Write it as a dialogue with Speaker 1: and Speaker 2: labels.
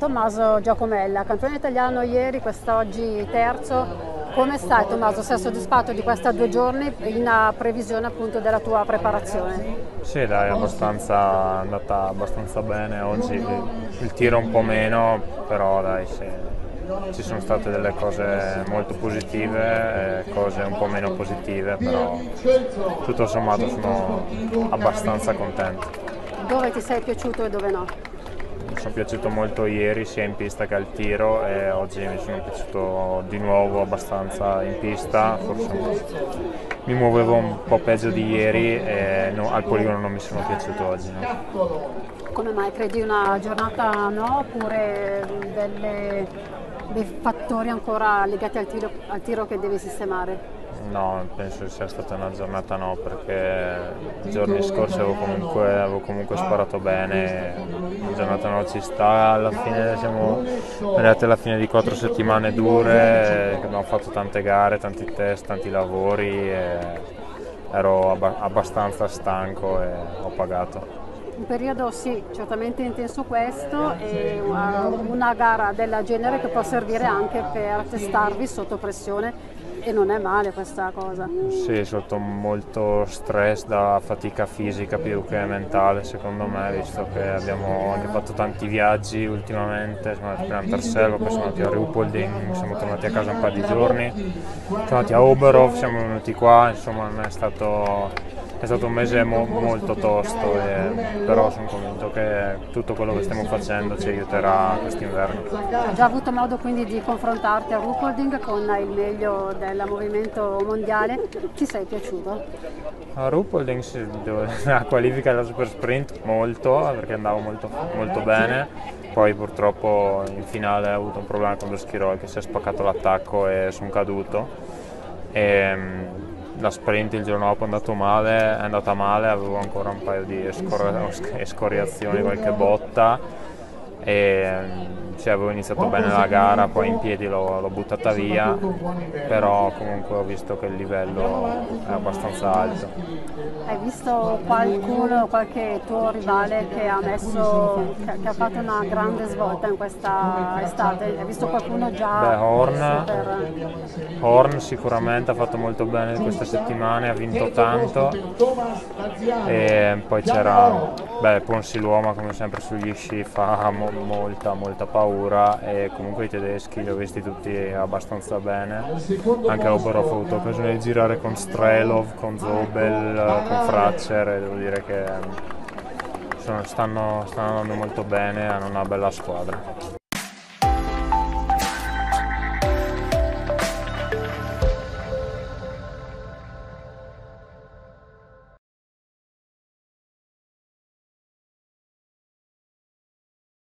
Speaker 1: Tommaso Giacomella, campione italiano ieri, quest'oggi terzo. Come stai Tommaso? Sei soddisfatto di questi 2 giorni in previsione appunto della tua preparazione?
Speaker 2: Sì, dai, è andata abbastanza bene. Oggi il tiro un po' meno, però dai, sì, ci sono state delle cose molto positive e cose un po' meno positive, però tutto sommato sono abbastanza contento.
Speaker 1: Dove ti sei piaciuto e dove no?
Speaker 2: Mi sono piaciuto molto ieri sia in pista che al tiro e oggi mi sono piaciuto di nuovo abbastanza in pista, forse mi muovevo un po' peggio di ieri e al poligono non mi sono piaciuto oggi. No?
Speaker 1: Come mai? Credi una giornata no oppure dei fattori ancora legati al tiro che devi sistemare?
Speaker 2: No, penso sia stata una giornata no, perché i giorni scorsi avevo comunque sparato bene, la giornata no ci sta, alla fine siamo arrivati alla fine di 4 settimane dure, abbiamo fatto tante gare, tanti test, tanti lavori e ero abbastanza stanco e ho pagato.
Speaker 1: Un periodo sì, certamente intenso questo e una gara del genere che può servire anche per testarvi sotto pressione e non è male questa cosa.
Speaker 2: Sì, sotto molto stress da fatica fisica più che mentale secondo me, visto che abbiamo anche fatto tanti viaggi ultimamente, siamo andati prima a Anterselva, poi siamo andati a Ruhpolding, siamo tornati a casa un paio di giorni, siamo andati a Oberhof, siamo venuti qua, insomma non è stato un mese molto tosto, però sono convinto che tutto quello che stiamo facendo ci aiuterà quest'inverno.
Speaker 1: Hai già avuto modo quindi di confrontarti a Ruhpolding con il meglio del movimento mondiale, ti sei piaciuto?
Speaker 2: A Ruhpolding la qualifica della Super Sprint molto, perché andavo molto bene, poi purtroppo in finale ho avuto un problema con lo skirol che si è spaccato l'attacco e sono caduto. La sprint il giorno dopo è andata male, avevo ancora un paio di escoriazioni, qualche botta e avevo iniziato bene la gara, poi in piedi l'ho buttata via, però comunque ho visto che il livello è abbastanza alto.
Speaker 1: Hai visto qualcuno, qualche tuo rivale che ha fatto una grande svolta in questa estate? Hai visto qualcuno già?
Speaker 2: Beh, Horn sicuramente ha fatto molto bene queste settimane, ha vinto tanto e poi c'era Ponsiluoma come sempre sugli sci fa molta paura e comunque i tedeschi li ho visti tutti abbastanza bene, anche a Oberhof ho avuto occasione di girare con Strelov, con Zobel, con Frazer e devo dire che stanno andando molto bene, hanno una bella squadra.